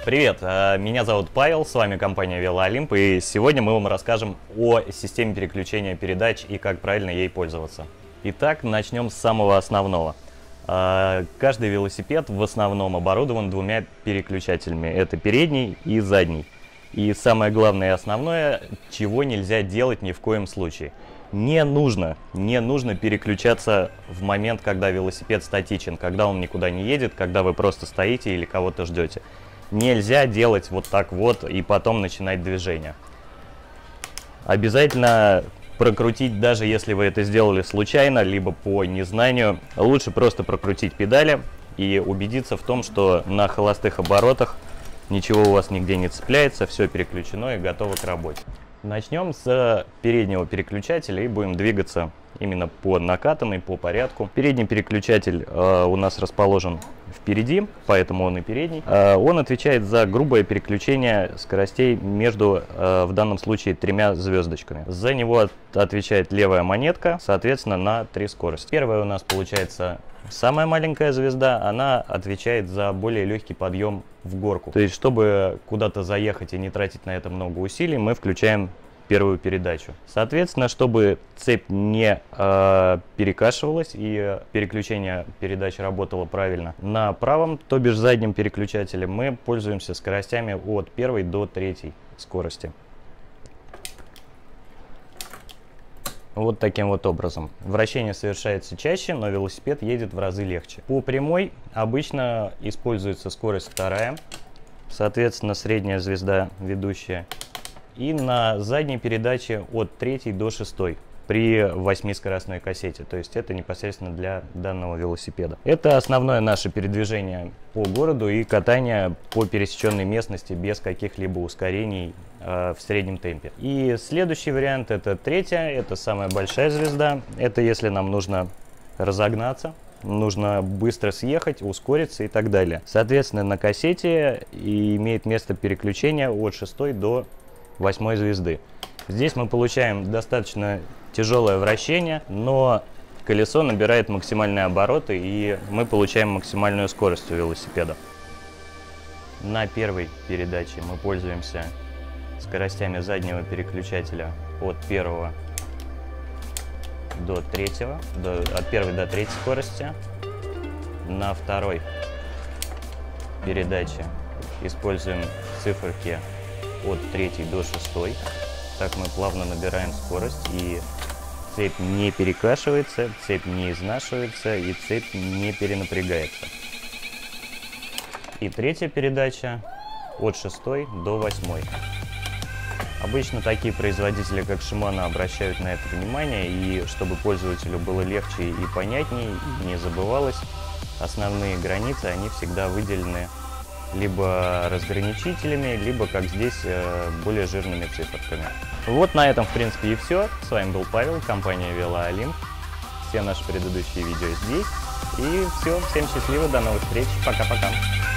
Привет, меня зовут Павел, с вами компания Велоолимп, и сегодня мы вам расскажем о системе переключения передач и как правильно ей пользоваться. Итак, начнем с самого основного. Каждый велосипед в основном оборудован двумя переключателями, это передний и задний. И самое главное и основное, чего нельзя делать ни в коем случае. Не нужно переключаться в момент, когда велосипед статичен, когда он никуда не едет, когда вы просто стоите или кого-то ждете. Нельзя делать вот так вот и потом начинать движение. Обязательно прокрутить, даже если вы это сделали случайно, либо по незнанию, лучше просто прокрутить педали и убедиться в том, что на холостых оборотах ничего у вас нигде не цепляется, все переключено и готово к работе. Начнем с переднего переключателя и будем двигаться именно по накатанной, по порядку. Передний переключатель у нас расположен впереди, поэтому он и передний. Он отвечает за грубое переключение скоростей между, в данном случае, тремя звездочками. За него отвечает левая монетка, соответственно, на 3 скорости. Первая у нас получается самая маленькая звезда, она отвечает за более легкий подъем в горку. То есть, чтобы куда-то заехать и не тратить на это много усилий, мы включаем первую передачу. Соответственно, чтобы цепь не перекашивалась и переключение передач работало правильно, на правом, то бишь заднем переключателе, мы пользуемся скоростями от 1 до 3 скорости. Вот таким вот образом. Вращение совершается чаще, но велосипед едет в разы легче. По прямой обычно используется скорость 2, соответственно, средняя звезда ведущая. И на задней передаче от 3 до 6 при 8-скоростной кассете. То есть это непосредственно для данного велосипеда. Это основное наше передвижение по городу и катание по пересеченной местности без каких-либо ускорений в среднем темпе. И следующий вариант — это 3-я, это самая большая звезда. Это если нам нужно разогнаться, нужно быстро съехать, ускориться и так далее. Соответственно, на кассете имеет место переключение от 6 до 8 звезды. Здесь мы получаем достаточно тяжелое вращение, но колесо набирает максимальные обороты, и мы получаем максимальную скорость у велосипеда. На первой передаче мы пользуемся скоростями заднего переключателя от 1 до 3, от 1 до 3 скорости. На второй передаче используем циферки от 3 до 6. Так мы плавно набираем скорость, и цепь не перекашивается, цепь не изнашивается и цепь не перенапрягается. И 3-я передача от 6 до 8. Обычно такие производители, как Shimano, обращают на это внимание, и чтобы пользователю было легче и понятнее, и не забывалось, основные границы, они всегда выделены либо разграничителями, либо, как здесь, более жирными циферками. Вот на этом, в принципе, и все. С вами был Павел, компания Велоолимп. Все наши предыдущие видео здесь. И все, всем счастливо, до новых встреч, пока-пока.